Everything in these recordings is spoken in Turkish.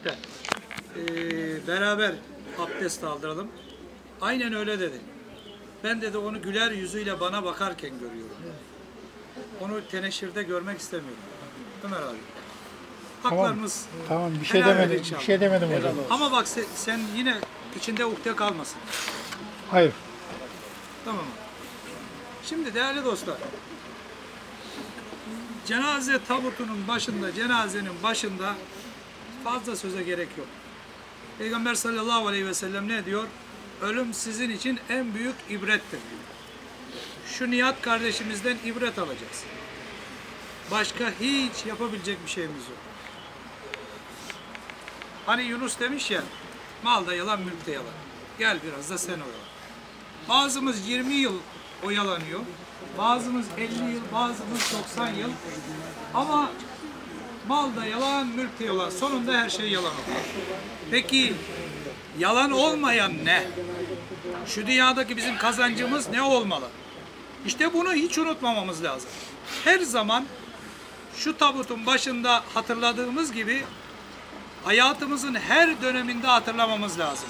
birlikte beraber abdest aldıralım. Aynen öyle dedi. Ben dedi onu güler yüzüyle bana bakarken görüyorum. Onu teneşirde görmek istemiyorum. Ömer abi. Haklarımız Tamam bir şey demedim. Bir şey demedim hocam. Ama bak sen yine içinde ukde kalmasın. Hayır. Tamam mı? Şimdi değerli dostlar, cenaze tabutunun başında, cenazenin başında fazla söze gerek yok. Peygamber sallallahu aleyhi ve sellem ne diyor? Ölüm sizin için en büyük ibrettir diyor. Şu Nihat kardeşimizden ibret alacağız. Başka hiç yapabilecek bir şeyimiz yok. Hani Yunus demiş ya, mal da yalan, mülk de yalan. Gel biraz da sen oyalan. Bazımız 20 yıl oyalanıyor. Bazımız 50 yıl, bazımız 90 yıl. Ama mal da yalan, mülk de yalan. Sonunda her şey yalan oluyor. Peki yalan olmayan ne? Şu dünyadaki bizim kazancımız ne olmalı? İşte bunu hiç unutmamamız lazım. Her zaman şu tabutun başında hatırladığımız gibi hayatımızın her döneminde hatırlamamız lazım.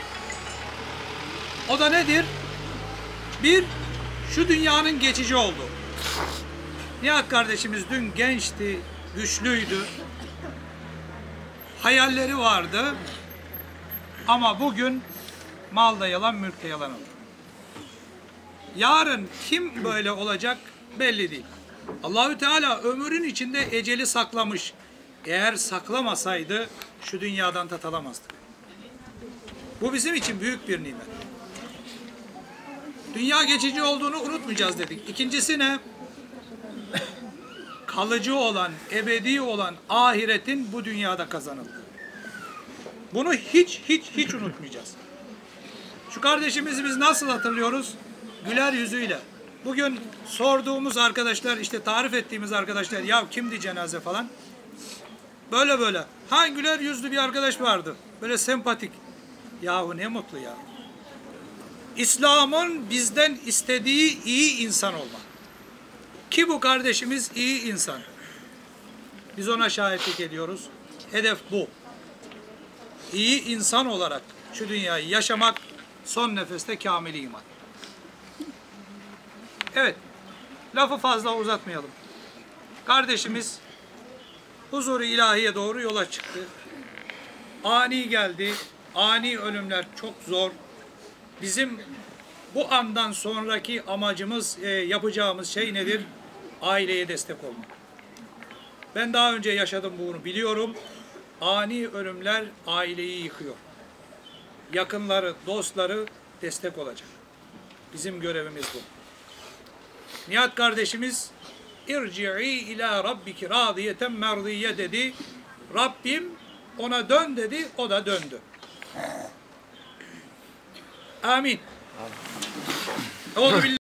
O da nedir? Bir, şu dünyanın geçici olduğu. Nihat kardeşimiz dün gençti, güçlüydü. Hayalleri vardı. Ama bugün mal da yalan, mülk de yalan olur. Yarın kim böyle olacak belli değil. Allahü Teala ömrün içinde eceli saklamış. Eğer saklamasaydı şu dünyadan tat alamazdık. Bu bizim için büyük bir nimet. Dünya geçici olduğunu unutmayacağız dedik. İkincisi ne? Kalıcı olan, ebedi olan ahiretin bu dünyada kazanıldığı. Bunu hiç unutmayacağız. Şu kardeşimizi biz nasıl hatırlıyoruz? Güler yüzüyle. Bugün sorduğumuz arkadaşlar, işte tarif ettiğimiz arkadaşlar, ya kimdi cenaze falan? Böyle. Ha, güler yüzlü bir arkadaş vardı. Böyle sempatik. Yahu ne mutlu ya. İslam'ın bizden istediği iyi insan olmak. Ki bu kardeşimiz iyi insan. Biz ona şahitlik ediyoruz. Hedef bu. İyi insan olarak şu dünyayı yaşamak, son nefeste kamil iman. Evet, lafı fazla uzatmayalım. Kardeşimiz huzur-u ilahiye doğru yola çıktı. Ani geldi, ani ölümler çok zor. Bizim bu andan sonraki amacımız, yapacağımız şey nedir? Aileye destek olmak. Ben daha önce yaşadım bunu, biliyorum. Ani ölümler aileyi yıkıyor. Yakınları, dostları destek olacak. Bizim görevimiz bu. Nihat kardeşimiz irci'i ila rabbiki radiyeten merdiye dedi. Rabbim ona dön dedi, o da döndü. Amin.